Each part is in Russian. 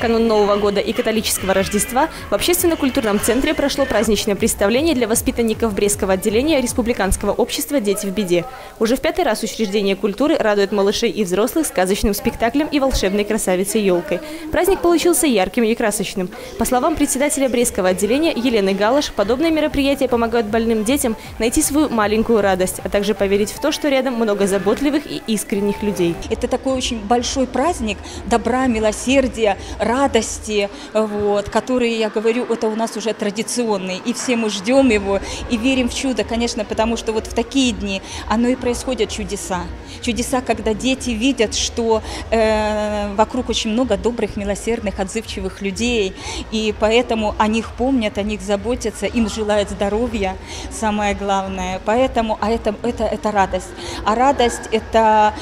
канун Нового года и католического Рождества в общественно-культурном центре прошло праздничное представление для воспитанников Брестского отделения Республиканского общества «Дети в беде». Уже в 5-й раз учреждение культуры радует малышей и взрослых сказочным спектаклем и волшебной красавицей-елкой. Праздник получился ярким и красочным. По словам председателя Брестского отделения Елены Галаш, подобные мероприятия помогают больным детям найти свою маленькую радость, а также поверить в то, что рядом много заботливых и искренних людей. Это такой очень большой праздник добра, милосердия, радости, который, я говорю, это у нас уже традиционный. И все мы ждем его и верим в чудо, конечно, потому что вот в такие дни оно и происходят чудеса. Чудеса, когда дети видят, что вокруг очень много добрых, милосердных, отзывчивых людей, и поэтому о них помнят, о них заботятся, им желают здоровья, самое главное. Поэтому, это радость. А радость – это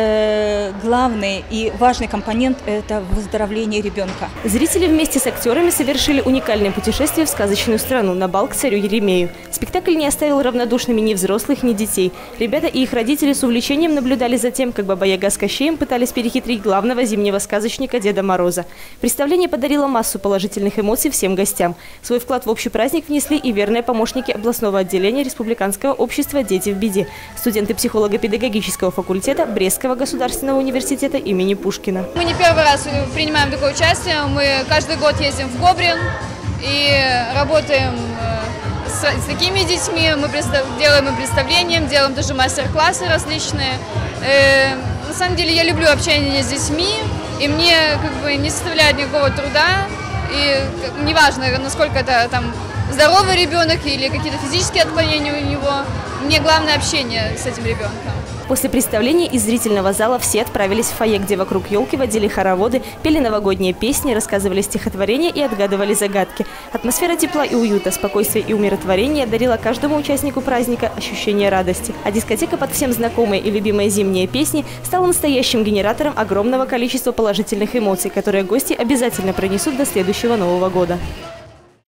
главный и важный компонент – это выздоровление ребенка. Зрители вместе с актерами совершили уникальное путешествие в сказочную страну на бал к царю Еремею. Спектакль не оставил равнодушными ни взрослых, ни детей. Ребята и их родители с увлечением наблюдали за тем, как Баба-Яга с Кощеем пытались перехитрить главного зимнего сказочника Деда Мороза. Представление подарило массу положительных эмоций всем гостям. Свой вклад в общий праздник внесли и верные помощники областного отделения Республиканского общества «Дети в беде», студенты психолого-педагогического факультета Брестского государственного университета имени Пушкина. Мы не первый раз принимаем такое участие. Мы каждый год ездим в Гобрин и работаем с такими детьми. Мы делаем им представления, делаем тоже мастер-классы различные. На самом деле я люблю общение с детьми, и мне не составляет никакого труда. И неважно, насколько это там здоровый ребенок или какие-то физические отклонения у него, мне главное общение с этим ребенком. После представления из зрительного зала все отправились в фойе, где вокруг елки водили хороводы, пели новогодние песни, рассказывали стихотворения и отгадывали загадки. Атмосфера тепла и уюта, спокойствия и умиротворения дарила каждому участнику праздника ощущение радости. А дискотека под всем знакомые и любимые зимние песни стала настоящим генератором огромного количества положительных эмоций, которые гости обязательно пронесут до следующего Нового года.